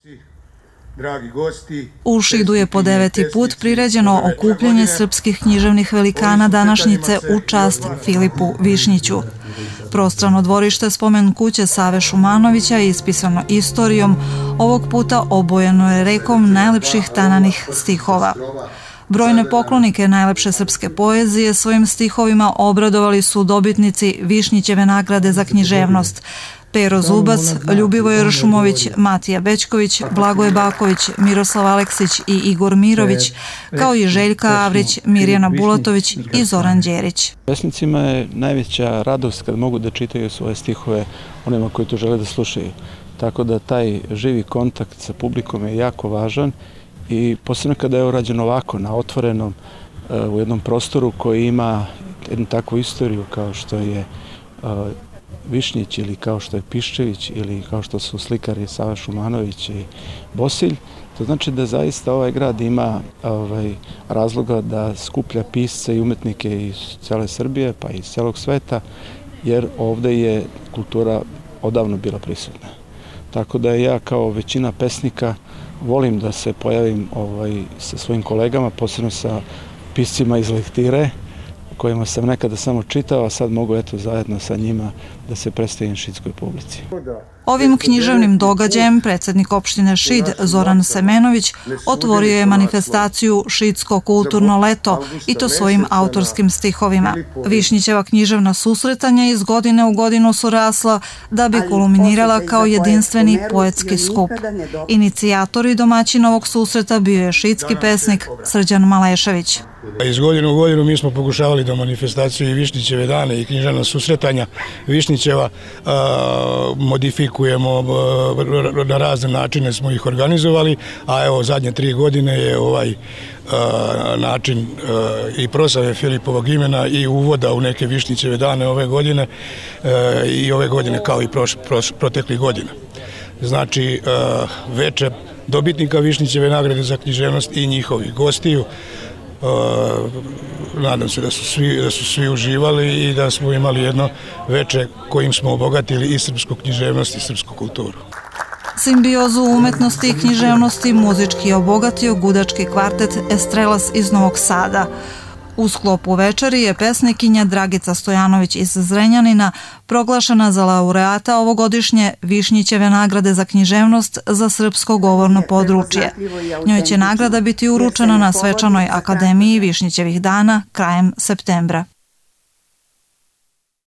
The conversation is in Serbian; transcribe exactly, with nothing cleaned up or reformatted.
U Šidu je po deveti put priređeno okupljanje srpskih književnih velikana današnjice u čast Filipu Višnjiću. Prostrano dvorište spomen kuće Save Šumanovića je ispisano istorijom, ovog puta obojeno je rekom najlepših tananih stihova. Brojne poklonike najlepše srpske poezije svojim stihovima obradovali su dobitnici Višnjićeve nagrade za književnost: Pero Zubac, Ljubivoje Ršumović, Matija Bećković, Blagoje Baković, Miroslav Aleksić i Igor Mirović, kao i Željka Avrić, Mirjana Bulatović i Zoran Đerić. Pesnicima je najveća radost kad mogu da čitaju svoje stihove onima koji to žele da slušaju. Tako da taj živi kontakt sa publikom je jako važan i posebno kada je urađeno ovako, na otvorenom, u jednom prostoru koji ima jednu takvu istoriju kao što je Višnjić ili kao što je Piščević ili kao što su slikari Sava Šumanović i Bosilj. To znači da zaista ovaj grad ima ovaj, razloga da skuplja pisce i umetnike iz cele Srbije pa i iz celog sveta, jer ovde je kultura odavno bila prisutna. Tako da ja kao većina pesnika volim da se pojavim ovaj, sa svojim kolegama, posebno sa piscima iz lektire, kojima sam nekada samo čitao, a sad mogu eto zajedno sa njima da se predstavim šidskoj publici. Ovim književnim događajem predsjednik opštine Šid Zoran Semenović otvorio je manifestaciju Šidsko kulturno leto i to svojim autorskim stihovima. Višnjićeva književna susretanja iz godine u godinu su rasla da bi kulminirala kao jedinstveni poetski skup. Inicijator i domaćin ovog susreta bio je šidski pesnik Srđan Malešević. Iz godine u godinu mi smo pokušavali da manifestaciju i Višnjićeve dane i književna susretanja Višnjićeva modifikujemo, na razne načine smo ih organizovali, a evo zadnje tri godine je ovaj način i proslave Filipovog imena i uvoda u neke Višnjićeve dane ove godine i ove godine kao i proteklih godina. Znači veče dobitnika Višnjićeve nagrade za književnost i njihovih gostiju. Nadam se da su svi, da su svi uživali i da smo imali jedno veče kojim smo obogatili i srpsku književnost i srpsku kulturu. Simbiozu umetnosti i književnosti muzički je obogatio gudački kvartet Estrelas iz Novog Sada. U sklopu večeri je pesnikinja Dragica Stojanović iz Zrenjanina proglašena za laureata ovogodišnje Višnjićeve nagrade za književnost za srpsko govorno područje. Njoj će nagrada biti uručena na svečanoj akademiji Višnjićevih dana krajem septembra.